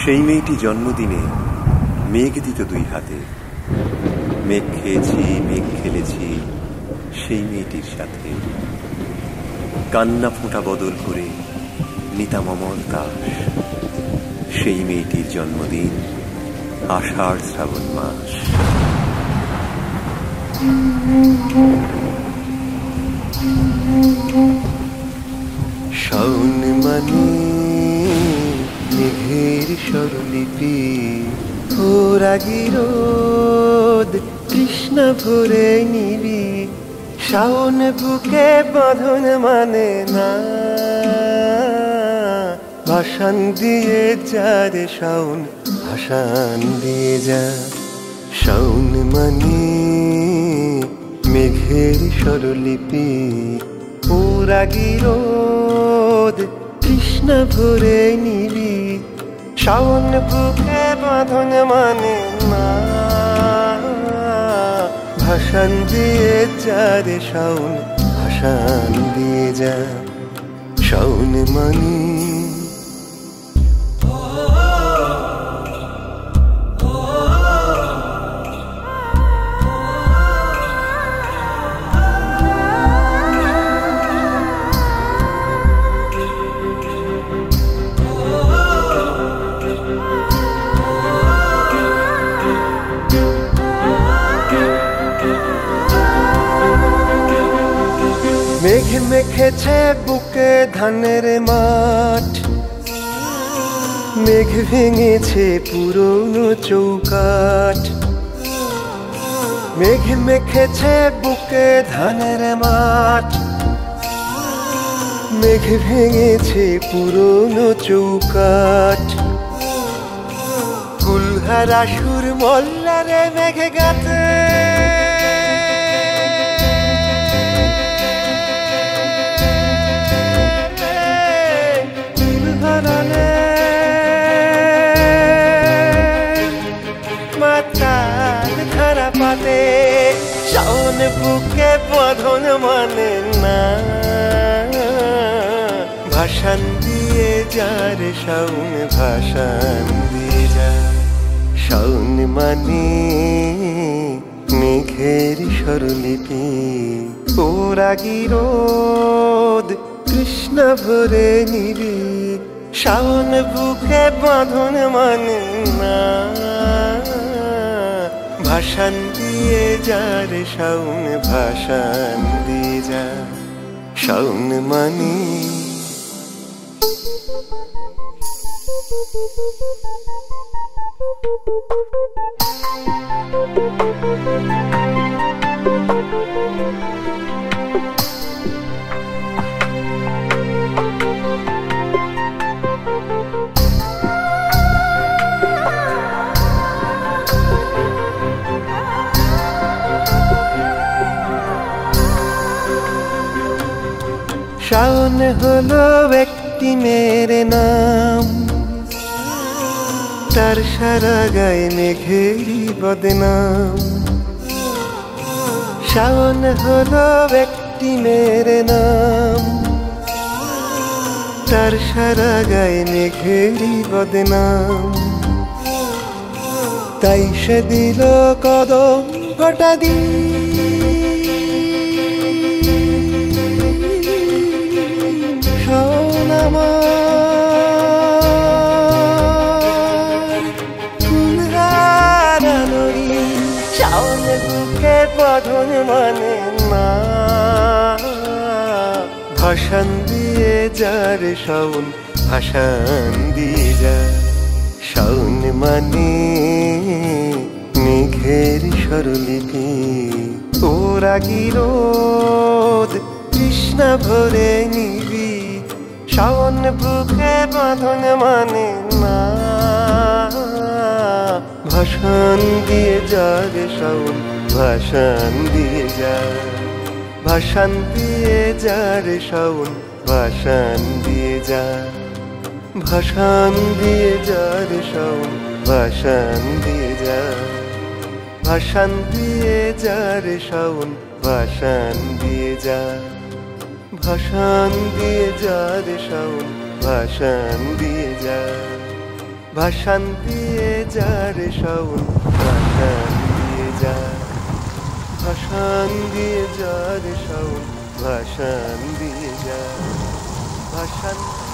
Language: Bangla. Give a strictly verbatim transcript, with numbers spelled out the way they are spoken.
সেই মেয়েটি জন্মদিনে মেঘ দিত দুই হাতে। মেঘ খেয়েছি, মেঘ খেলেছি সেই মেয়েটির সাথে। কান্না ফোঁটা বদল করে নিতাম অমর দাস। সেই মেয়েটির জন্মদিন আষাঢ় শ্রাবণ মাস। শাওন মানে মেঘের স্বরলিপি, রাগী রোদ কৃষ্ণা ভরে নিবি। শাওন বুকে বাঁধন মানে না, ভাষান দিয়ে যা রে শাওন, ভাষান দিয়ে যা। শাওন মানে মেঘের স্বরলিপি, রাগী রোদ কৃষ্ণা ভরে নিবি। শাওন বুকে বাঁধন মানে না, ভাষান দিয়ে যা রে শাওন, ভাষান দিয়ে যা। শাওন মানে মেঘ মেখেছে বুকে ধানের মাঠ, মেঘ ভেঙেছে পুরনো চৌকাঠ। মেঘ মেখেছে বুকে ধানের মাঠ, মেঘ ভেঙেছে পুরনো চৌকাঠ। কুলহারা সুর মল্লারে মেঘ গাতে, ধারা পাতে। শাওন বুকে বাঁধন মানে না, ভাষান দিয়ে যা রে শাওন, ভাষান দিয়ে যা। শাওন মানে মেঘের স্বরলিপি, রাগী রোদ কৃষ্ণা ভরে নিবি। শাওন বুকে বাঁধন মানে না, ভাষান দিয়ে যা রে শাওন, ভাষান দিয়ে যা। শাওন মানে শাওন হলো একটি মেয়ের নাম, তার সারা গায়ে মেঘেরই বদনাম। শাওন হলো একটি মেয়ের নাম, তার সারা গায়ে মেঘেরই বদনাম। তাই সে দিল কদম ফোঁটা দিয়ে, শাওন আমার কুলহারা নদী। শাওন বুকে বাঁধন মানে না, ভাষান দিয়ে যা রে শাওন, ভাষান দিয়ে যা। শাওন মানে মেঘের স্বরলিপি, রাগী রোদ কৃষ্ণা ভরে নিবি। শাওন বুকে বাঁধন মানে না, ভাষান দিয়ে যা রে শাওন, ভাষান দিয়ে যা। ভাষান দিয়ে যা রে শাওন, ভাষান দিয়ে যা। ভাষান দিয়ে যা রে শাওন, ভাষান দিয়ে যা। ভাষান দিয়ে যা রে শাওন, ভাষান দিয়ে যা। ভাষান দিয়ে যা রে শাওন, ভাষান দিয়ে যা। ভাসান দিয়ে যার শাওন, ভাসান দিয়ে যা, ভাসান দিয়ে যার শাওন, ভাসান দিয়ে যা, ভাসান